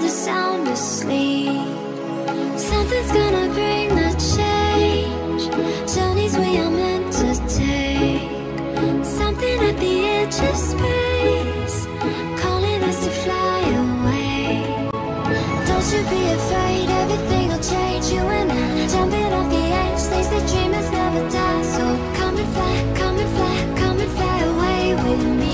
the sound asleep. Something's gonna bring the change. Journeys we are meant to take. Something at the edge of space, calling us to fly away. Don't you be afraid, everything will change. You and I, jumping off the edge. They say dreamers never die, so come and fly, come and fly, come and fly away with me.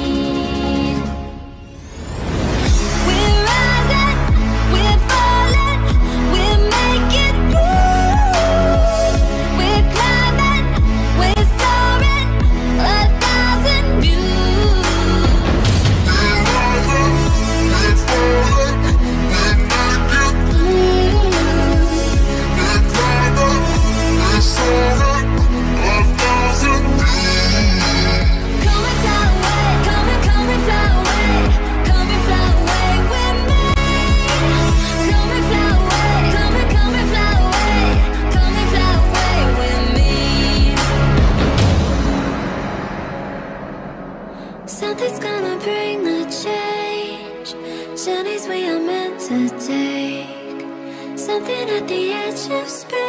We're rising, we're falling, we're making through. We're climbing, we're soaring, 1,000 views. We're rising, we're falling, we're making through. We're climbing, we're soaring, 1,000 views. Come and fly away, come and fly away, come and fly away with me. Come and fly away, come and fly away, come and fly away with me. Something's gonna bring the change. Journeys we are meant to take. Something at the edge of space.